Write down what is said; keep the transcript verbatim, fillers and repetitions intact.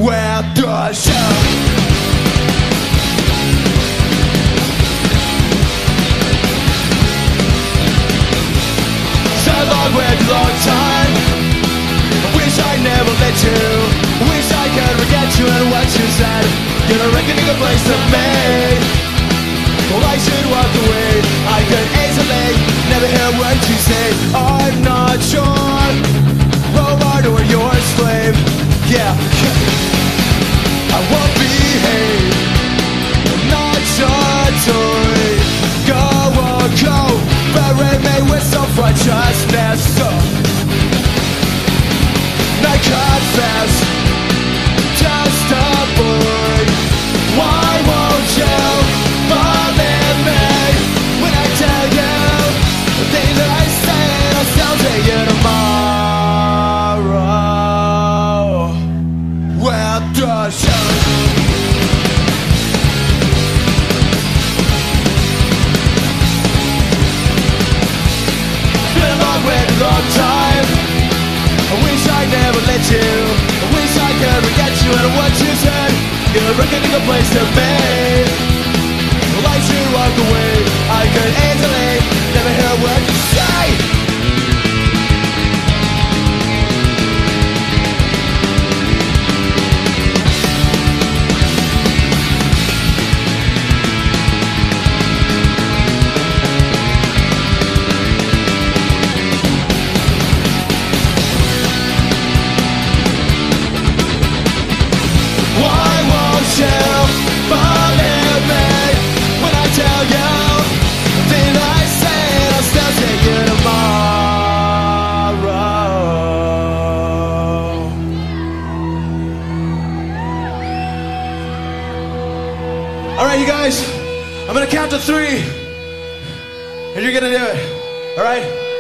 with the show. So long with long time. I wish I never let you. Wish I could forget you and what you said. You're a reckoning a place to me. Well, I should walk away. I could easily never hear what you say. I'm not sure, robot or your slave. Yeah, I won't behave. I'm not your toy. Go or go, bury me with self-righteousness. So, I confess, just a boy. Why won't you believe me when I tell you the things that I say and I'll still tell you tomorrow? Well, the show. It's been a long way, a long time. I wish I never let you. I wish I could forget you and what you said. You're a reckoning a place to be. Well, I should walk away. I could easily never hear a word you say. Why won't you believe me when I tell you the things I say and I'll still see you tomorrow? Alright, you guys, I'm gonna count to three and you're gonna do it. Alright?